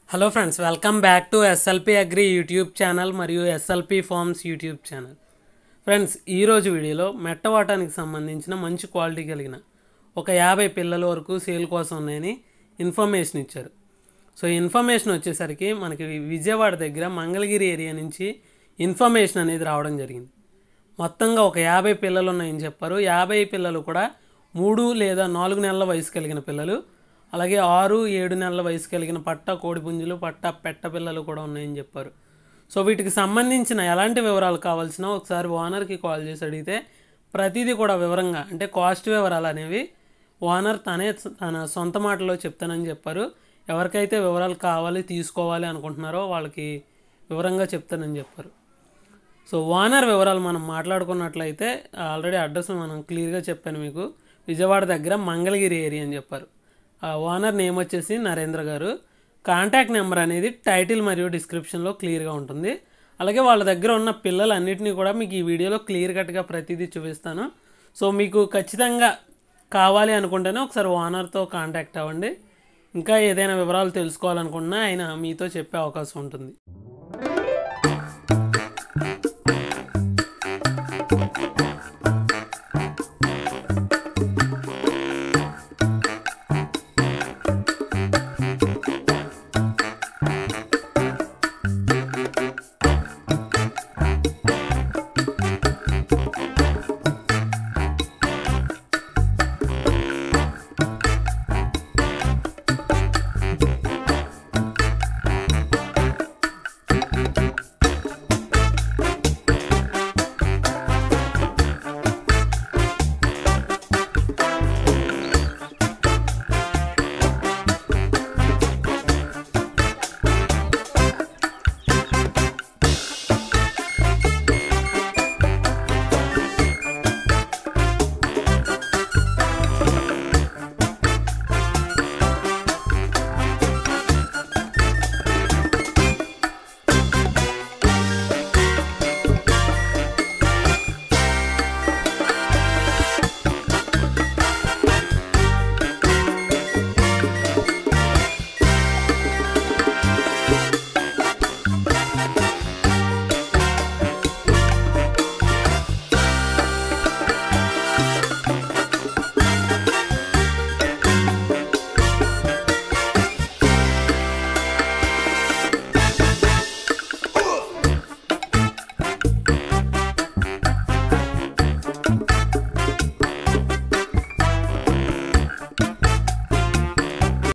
Hello friends, welcome back to SLP agri YouTube channel మరియు SLP farms YouTube channel. Friends, ఈరోజు వీడియోలో మెట్టవాటానికి సంబంధించిన మంచి క్వాలిటీ కలిగిన ఒక 50 పిల్లల వరకు సేల్ కోసం ఉన్నాయని ఇన్ఫర్మేషన్ ఇచ్చారు. సో ఇన్ఫర్మేషన్ వచ్చేసరికి మనకి విజయవాడ దగ్గర మంగళగిరి ఏరియా నుంచి ఇన్ఫర్మేషన్ అనేది రావడం జరిగింది. మొత్తంగా ఒక 50 పిల్లలు ఉన్నాయని చెప్పారు. 50 పిల్లలు కూడా 3 లేదా 4 నెలల వయసు కలిగిన పిల్లలు, అలాగే 6-7 నెలల వయసు కలిగిన పట్ట కోడిపుంజులు, పట్ట పెట్ట పిల్లలు కూడా ఉన్నాయని చెప్పారు. సో వీటికి సంబంధించిన ఎలాంటి వివరాలు కావాల్సిన ఒకసారి ఓనర్కి కాల్ చేసి అడిగితే ప్రతిదీ కూడా వివరంగా, అంటే కాస్ట్ వివరాలు అనేవి ఓనర్ తన సొంత మాటలో చెప్తానని చెప్పారు. ఎవరికైతే వివరాలు కావాలి, తీసుకోవాలి అనుకుంటున్నారో వాళ్ళకి వివరంగా చెప్తానని చెప్పారు. సో ఓనర్ వివరాలు మనం మాట్లాడుకున్నట్లయితే ఆల్రెడీ అడ్రస్ మనం క్లియర్గా చెప్పాను మీకు. విజయవాడ దగ్గర మంగళగిరి ఏరియా అని చెప్పారు. ఓనర్ నేమ్ వచ్చేసి నరేంద్ర గారు. కాంటాక్ట్ నెంబర్ అనేది టైటిల్ మరియు డిస్క్రిప్షన్లో క్లియర్గా ఉంటుంది. అలాగే వాళ్ళ దగ్గర ఉన్న పిల్లలన్నింటినీ కూడా మీకు ఈ వీడియోలో క్లియర్ కట్గా ప్రతిదీ చూపిస్తాను. సో మీకు ఖచ్చితంగా కావాలి అనుకుంటేనే ఒకసారి ఓనర్తో కాంటాక్ట్ అవ్వండి. ఇంకా ఏదైనా వివరాలు తెలుసుకోవాలనుకున్నా ఆయన మీతో చెప్పే అవకాశం ఉంటుంది.